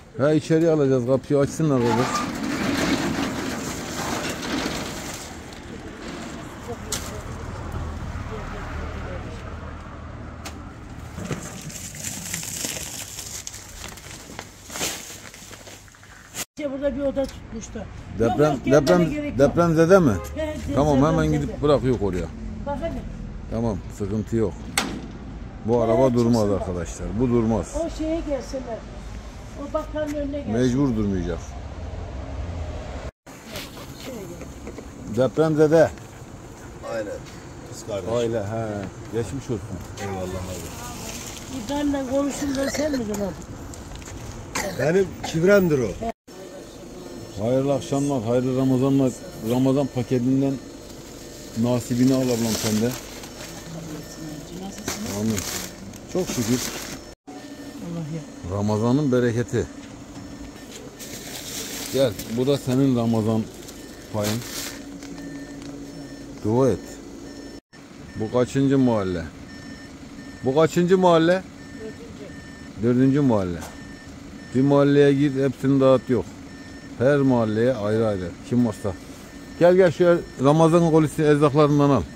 Ha, içeri alacağız. Kapıyı açsınlar kardeş. Burada bir oda tutmuştu. Depremzede mi? He, Tamam, hemen gidip bırakıyor oraya. Bak hadi. Tamam, sıkıntı yok. Bu araba durmaz arkadaşlar. Bu durmaz. O şeye gelsinler. O bakkalın önüne gelsin. Mecbur durmayacak. Depremzede. Aynen. Kız kardeş. Aile he. Geçmiş olsun. Eyvallah abi. İbrahim'le konuştum da sen miydin abi? Benim çivremdir o. Hayırlı akşamlar, hayırlı Ramazanlar. Ramazan paketinden nasibini al ablam sen de. Amin. Çok şükür. Allah ya. Ramazan'ın bereketi. Gel, bu da senin Ramazan payın. Dua et. Bu kaçıncı mahalle? Bu kaçıncı mahalle? Dördüncü mahalle. Bir mahalleye git, hepsini dağıt yok. Her mahalleye ayrı ayrı. Kim varsa. Gel şu Ramazan kolisi erzaklarından al.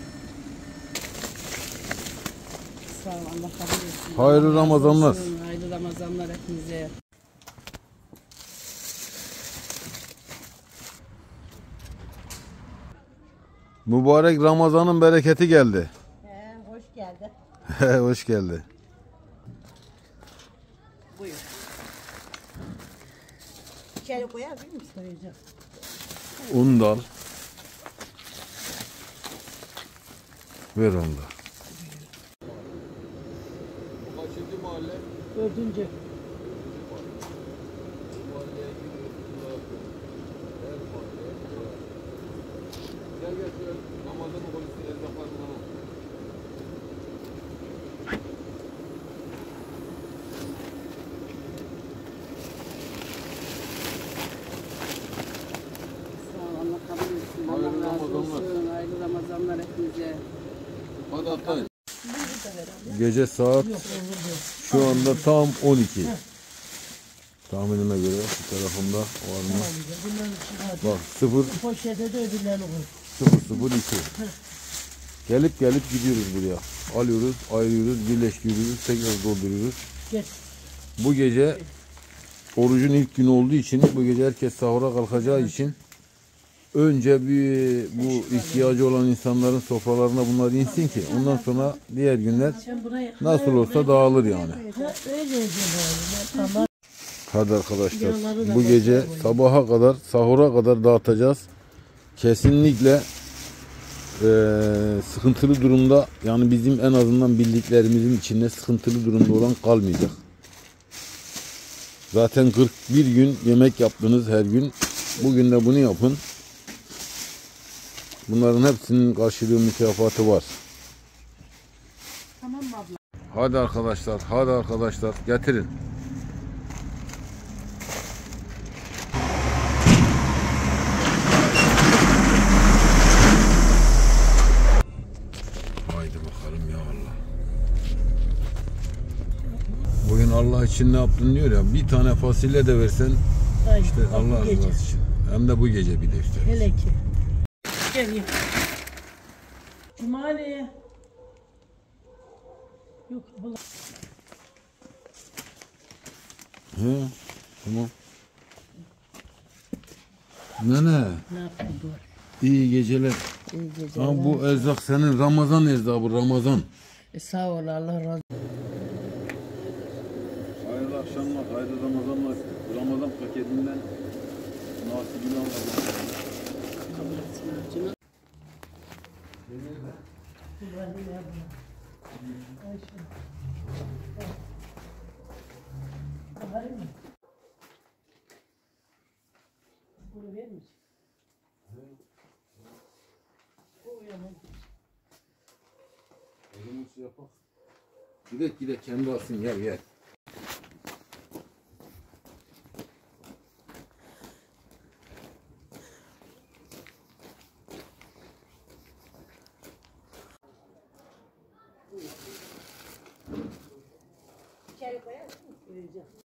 Sağ ol, Allah kabul etsin. Hayırlı Ramazanlar. Hayırlı Ramazanlar hepinize. Mübarek Ramazan'ın bereketi geldi. Hoş geldin. Hoş geldi. Buyur. İçeri koyabilir misin? Koyacağım. Un da al. Ver onu da. Kaçıncı mahalle? Dördüncü. Gel şöyle Ramazan'ın polisi erzaklarından al. Sağ ol, Allah kabul etsin. Hayırlı Allah razı Ramazanlar. olsun. Hayırlı Ramazanlar hepinize. Hadi atlayın. Gece saat şu anda tam 12. Tahminime göre şu tarafında var mı? Bak 0 Poşete de ödüllerini koy. 002. Gelip gidiyoruz buraya. Alıyoruz, ayırıyoruz, birleştiriyoruz, tekrar dolduruyoruz. Geç. Bu gece orucun ilk günü olduğu için, bu gece herkes sahura kalkacağı için önce bir bu ihtiyacı olan insanların sofralarına bunlar insin ki ondan sonra diğer günler nasıl olsa dağılır yani. Öyle tamam. Hadi arkadaşlar, bu gece sabaha kadar, sahura kadar dağıtacağız. Kesinlikle sıkıntılı durumda, yani bizim en azından bildiklerimizin içinde sıkıntılı durumda olan kalmayacak. Zaten 41 gün yemek yaptınız her gün. Bugün de bunu yapın. Bunların hepsinin karşılığı, mükafatı var. Tamam mı abla? Hadi arkadaşlar, getirin. Haydi bakalım ya Allah. Bugün Allah için ne yaptın diyor ya, bir tane fasulye de versen işte Allah razı olsun. Hem de bu gece bir de üstelik. Hele ki. Geleyim. Cumali. Yok abla. He, tamam. Nene. Ne yapayım bu? İyi geceler. İyi geceler. Ha, bu erzak senin Ramazan erzakı, bu Ramazan. Sağ ol, Allah razı olsun. Hayırlı akşamlar, hayırlı Ramazanlar. Ramazan paketinden nasibini alalım. Kabul etsin harcını. Bunu verir misin? Gidek kendi alsın, gel. İçeri koyar mısın? Koyacağım.